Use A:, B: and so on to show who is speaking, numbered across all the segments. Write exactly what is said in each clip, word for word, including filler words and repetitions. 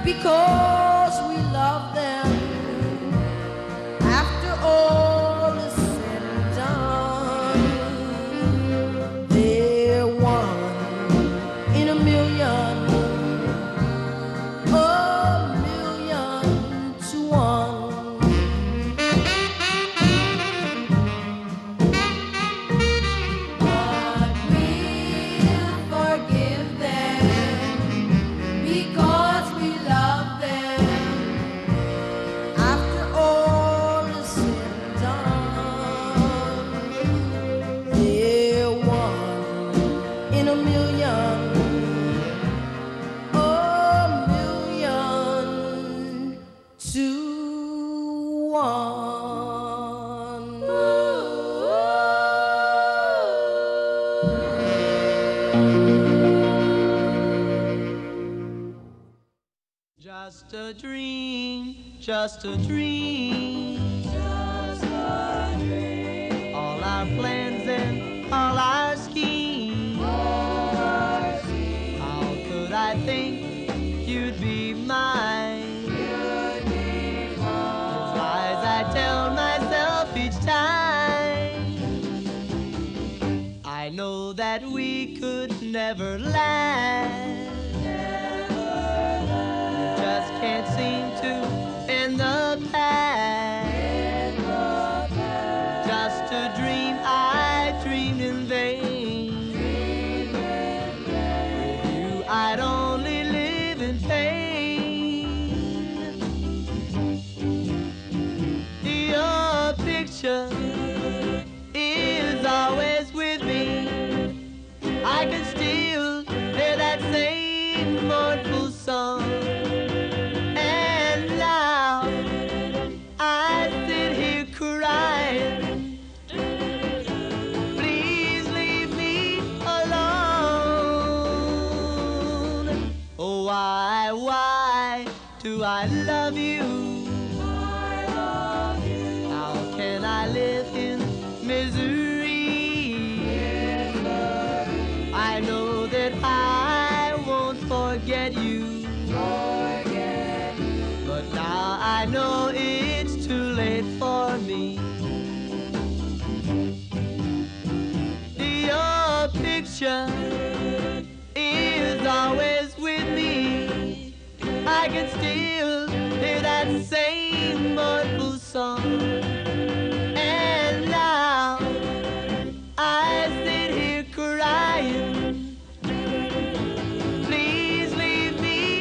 A: because we love them. After all is said and done, they're one in a million, a million to one. But we'll forgive them because we love them. After all is said and done, they're one in a million, a million to one.
B: Just a dream, just a dream, just a dream. All our plans and all our schemes, all our schemes. How could I think you'd be mine? You'd be mine. It's lies I tell myself each time. I know that we could never last. Just can't seem to end the past. Just a dream I dreamed in vain. With you I'd only live in pain. Your picture is always with me. I can still hear that same mournful song. And now I sit here crying. Please leave me alone. Oh, why, why do I love you? I love you. How can I live in misery? I know that I won't forget you. Forget you. But now I know it's too late for me. Your picture is always with me. I can still hear that same mournful song. And now I sit here crying. Please leave me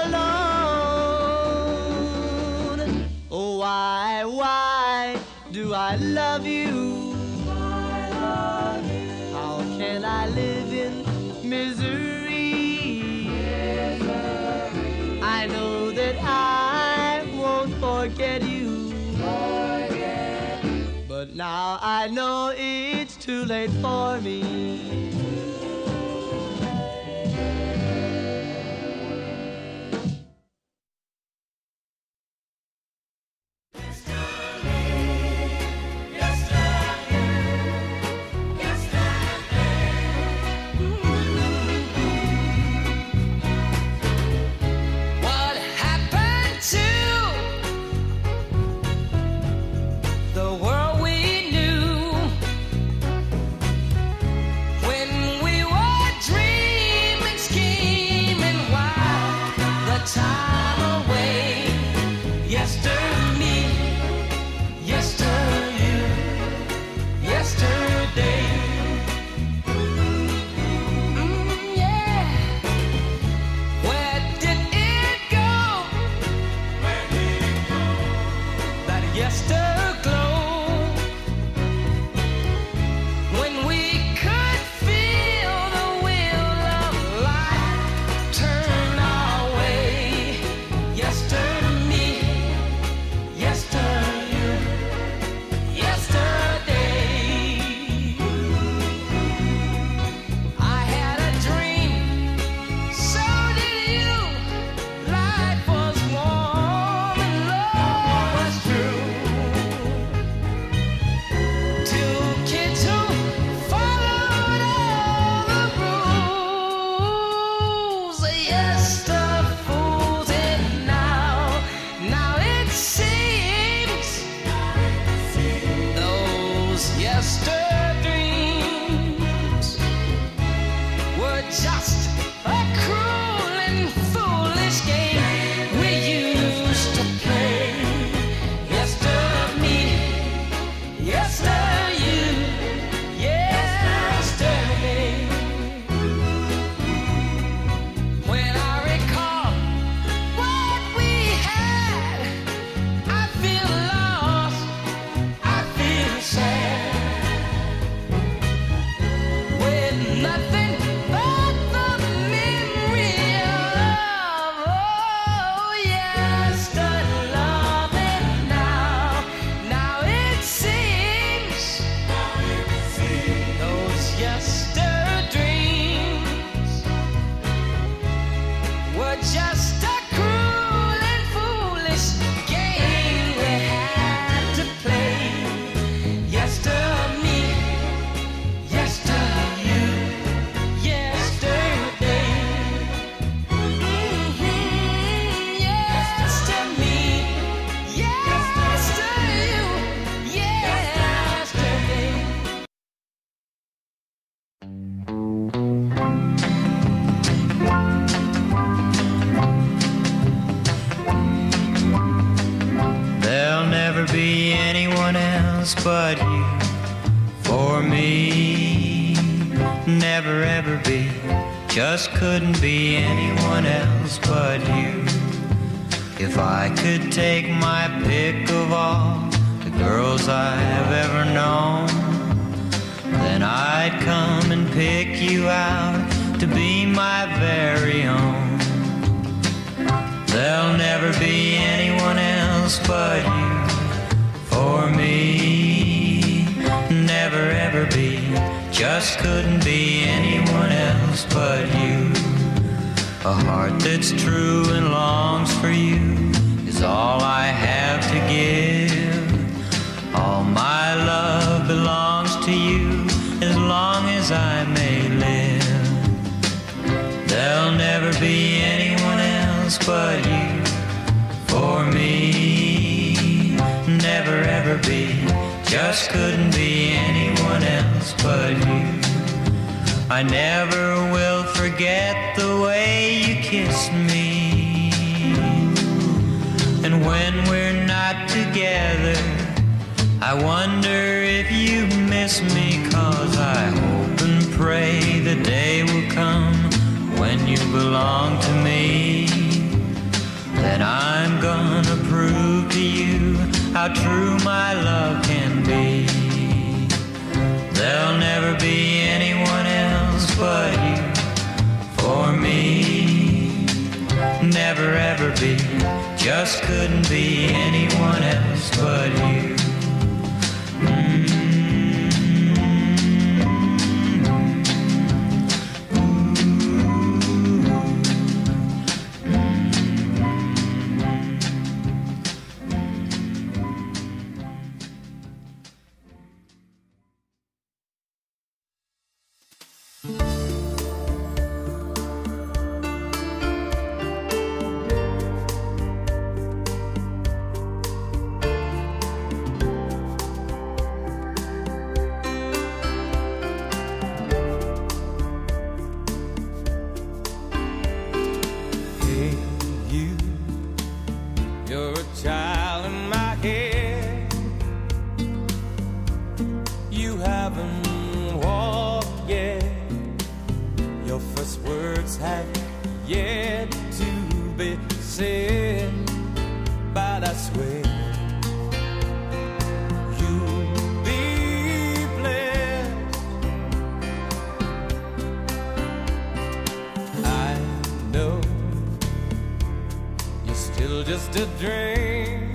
B: alone. Oh, why, why do I love you? I love you. How can I live in misery? Misery. I know that I won't forget you. Forget you. But now I know it's too late for me.
C: What happened to the world we knew when we were dreaming, scheming wild the time away? Yester me, yester you, yesterday. Mm, yeah. Where did it go? Where did it go? That yesterglow, when we could feel the wheel of life turn our way. Yester me, yester you, yesterday. I had a dream, so did you. Life was warm and love was true.
D: never be anyone else but you. For me, never ever be, just couldn't be anyone else but you. If I could take my pick of all the girls I have ever known, then I'd come and pick you out to be my very own. There'll never be anyone else but you. For me, never ever be, just couldn't be anyone else but you. A heart that's true and longs for you is all I have to give. All my love belongs to you as long as I may live. There'll never be anyone else but you. For me, never ever be, just couldn't be anyone else but you. I never will forget the way you kissed me. And when we're not together, I wonder if you miss me, 'cause I hope and pray the day will come when you belong to me. Then I'm gonna prove to you how true my love can be. There'll never be anyone else but you. For me, never ever be, just couldn't be anyone else but you.
C: Just a dream